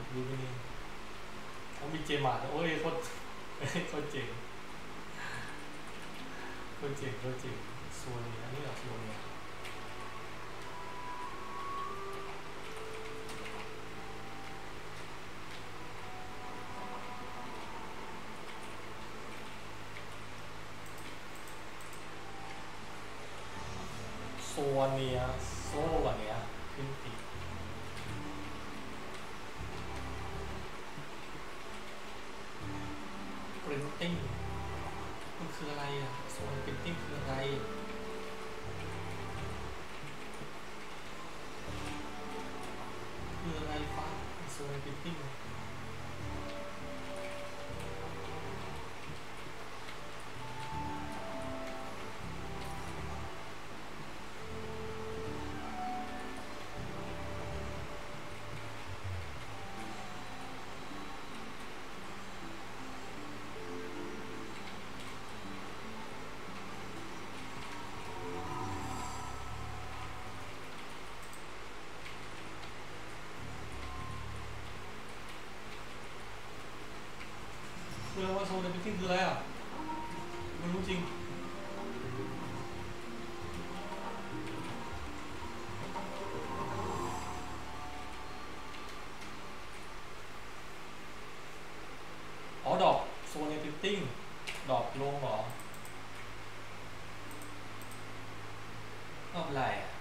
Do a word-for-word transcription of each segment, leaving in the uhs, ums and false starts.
ดูไปนี่เขามีเจมาร์โอ้ยโคตรโคตรเจ๋งโคตรเจ๋งโคตรเจ๋งโซนนี้อันนี้เหรอโซนนี้โซนนี้โซนนี้ขึ้นติปรินติ้งมันคืออะไรอ่ะโซนปรินติ้งคืออะไรคืออะไรฟ้าโซนปรินติ้งเรื่องว่าโซนปรินติ้งคืออะไรอ่ะไม่รู้จริงอ๋อดอกโซนปรินติ้งดอกลงเหรอก็อะไรอ่ะ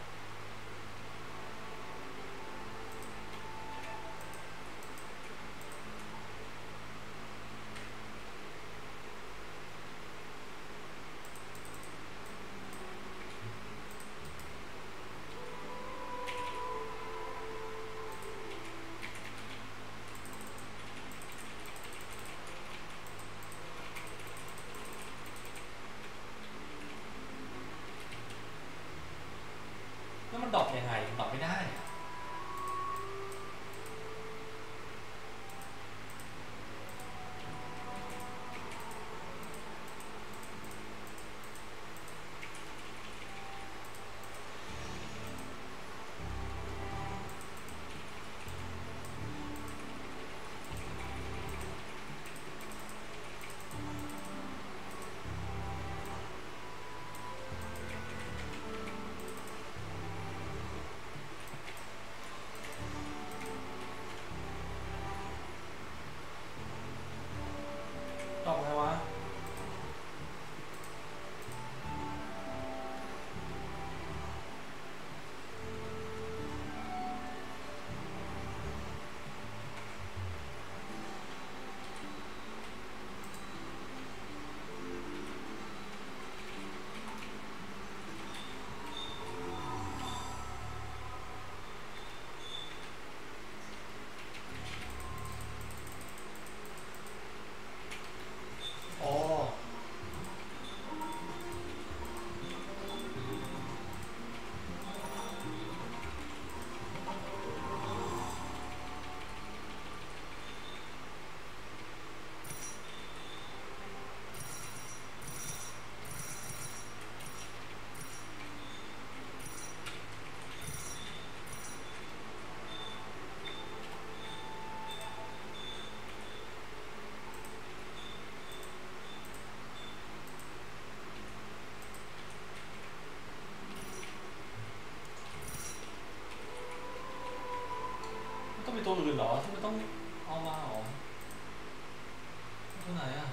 แล้วมันดอกยังไงดอกไม่ได้ดอกอะไรวะอ๋อต้องมีตัวอื่นเหรอที่มันต้องเอามาเหรอตัวไหนอ่ะ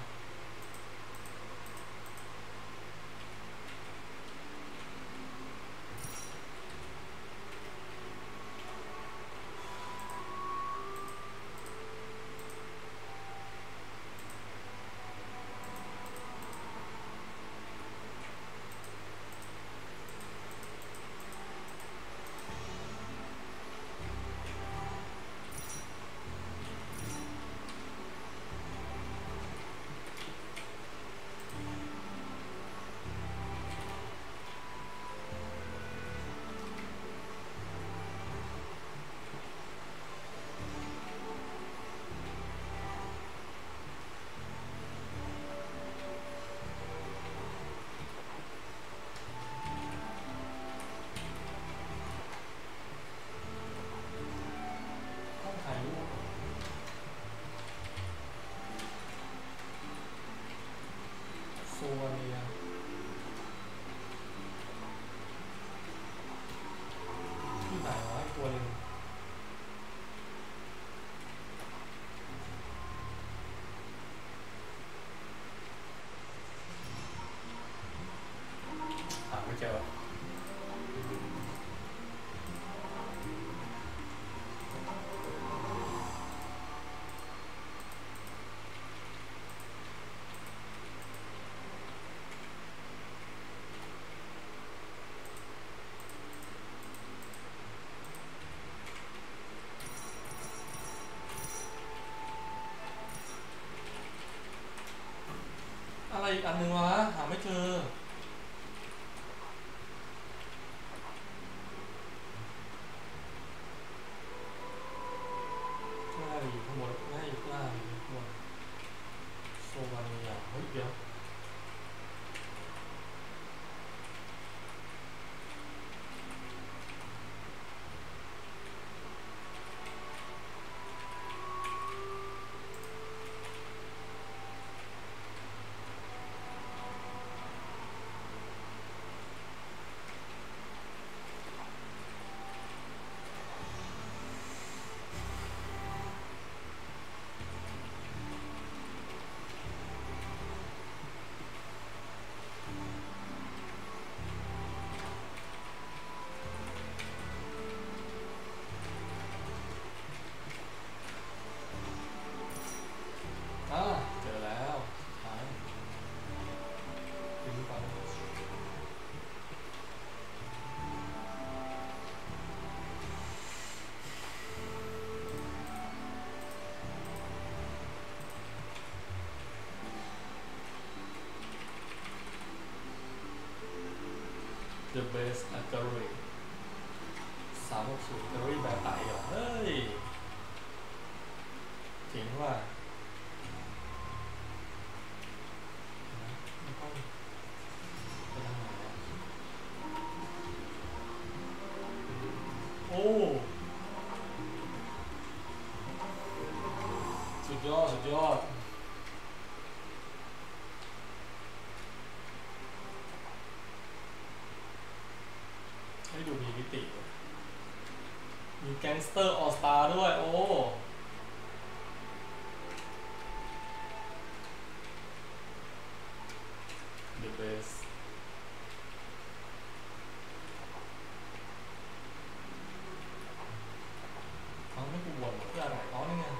อะไรอีกอันนึงวะหาไม่เจอไม่ได้อยู่ข้างบนไม่ได้อยู่ข้างล่างอยู่ข้างบนโซวาเนียเฮ้ยเดี๋ยวThe Best Gallery สามหกศูนย์ Gallery แบบไหนเหรอเฮ้ยเจ๋งว่ะไม่ต้องไปทางไหนอ่ะโอ้สุดยอดสุดยอดให้ดูมีมิติมีแก๊งสเตอร์ออสตาด้วยโอ้ The Best เขาไม่กูบ่นเพื่ออะไรอ๋อนี่ไง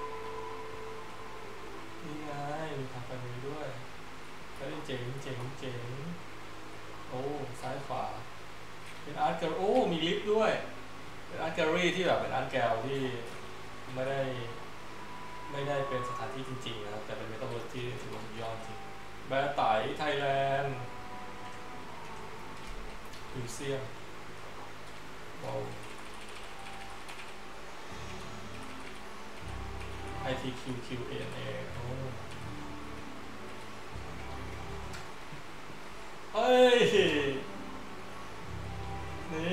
นี่ไงมีทำไปนี้ด้วยก็ได้เจ๋งเจ๋งเจ๋งโอ้ซ้ายขวาเป็นอาร์ตแกลโอ้มีลิฟต์ด้วยเป็นอาร์ตแกลเลอรี่ที่แบบเป็นอาร์ตแกลที่ไม่ได้ไม่ได้เป็นสถานที่จริงๆนะครับแต่เป็นเมตาเวิร์สที่ถือว่าสุดยอดจริงแบร์ไตไทยแลนด์มิวเซียมว้าว ไอ ที คิว คิว เอ เอ็น เอ โอ้เฮ้ยนี่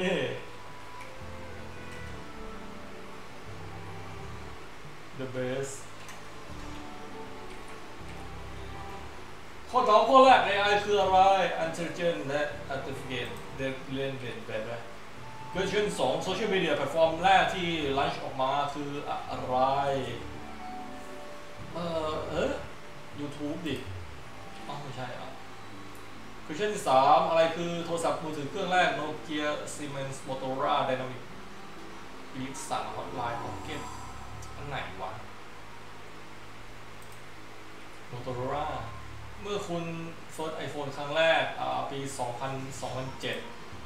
The Best ข้อสองข้อแรก เอ ไอ คืออะไร Intelligent และ Artificial เด็กเรียนเป็นแบบไหนเวอร์ชันสองโซเชียลมีเดียแพลตฟอร์มแรกที่ลันช์ออกมาคืออะไรเออเออ YouTube ดิอ๋อไม่ใช่อ่ะเวอร์ชันที่สามอะไรคือโทรศัพท์มือถือเครื่องแรก Nokia Siemens Motorola Dynamic Ericsson Hotline Pocket อันไหนวะ Motorola เมื่อคุณเฟิร์ส iPhone ครั้งแรกปีสองพันเจ็ด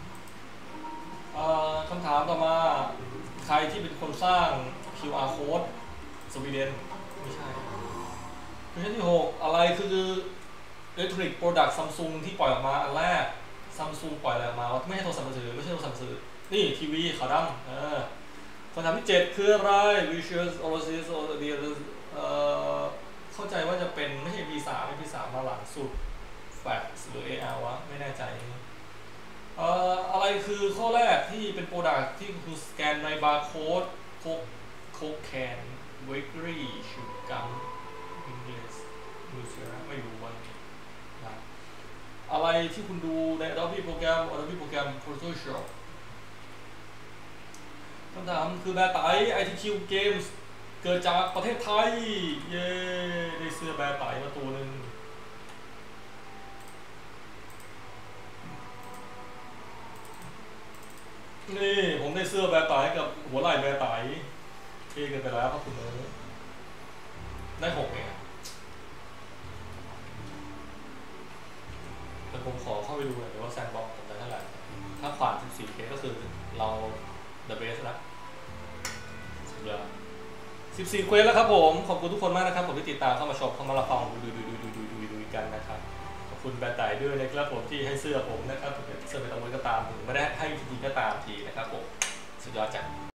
คำถามต่อมาใครที่เป็นคนสร้าง คิว อาร์ Code สวีเดนไม่ใช่เวอร์ชันที่หกอะไรคือ Electronic Product Samsung ที่ปล่อยออกมาอันแรก Samsung ปล่อยอะไรออกมาไม่ใช่โทรศัพท์มือถือไม่ใช่โทรศัพท์มือถือนี่ทีวีขาวดำเออคำถามที่เจ็ดคืออะไร Visual Overseas or the เอ่อเข้าใจว่าจะเป็นไม่ใช่ พี สาม ไม่ พี สาม มาหลังสุด Fax หรือ เอ อาร์ วะไม่แน่ใจเอ่ออะไรคือข้อแรกที่เป็นโปรดักที่คือสแกนในบาร์โค้ดโคกโคกแคนเวกรี่ชูกัมอังกฤษดูเชื่อไม่รู้วันนี้นะอะไรที่คุณดูใน Adobe โปรแกรม Adobe โปรแกรม Photoshop คำถามคือแบร์ไต ไอ ที คิว Games เกิดจากประเทศไทยเย้ได้เสื้อแบร์ไตมาตัวหนึ่งนี่ผมได้เสื้อแบร์ไตกับหัวไหล่แบร์ไตเท่กันไปแล้วครับคุณเอ๋ยได้หกเองแต่ผมขอเข้าไปดูหน่อยว่าแซนบ็อกผมได้เท่าไหร่ถ้าผ่าน สิบสี่เค ก็คือเรา The Best แล้วสุดยอดสิบสี่เควสแล้วครับผมขอบคุณทุกคนมากนะครับผมที่ติดตามเข้ามาชมเข้ามารับฟังดูดูดูดูดูดูดูกันนะครับขอบคุณแบรนด์ไต่ด้วยนะครับผมที่ให้เสื้อผมนะครับเสื้อเป็นตะวันก็ตามผมไม่ได้ให้จริงๆก็ตามทีนะครับผมสุดยอดจัง